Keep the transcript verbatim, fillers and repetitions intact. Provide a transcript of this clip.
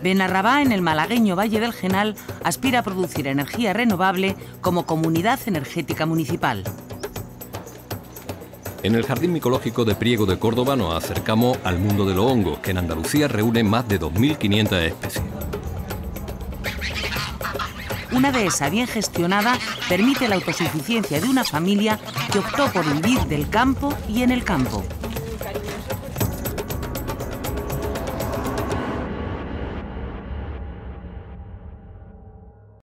Benarrabá, en el malagueño Valle del Genal, aspira a producir energía renovable como comunidad energética municipal. En el Jardín Micológico de Priego de Córdoba nos acercamos al mundo de los hongos, que en Andalucía reúne más de dos mil quinientas especies. Una dehesa bien gestionada permite la autosuficiencia de una familia que optó por vivir del campo y en el campo.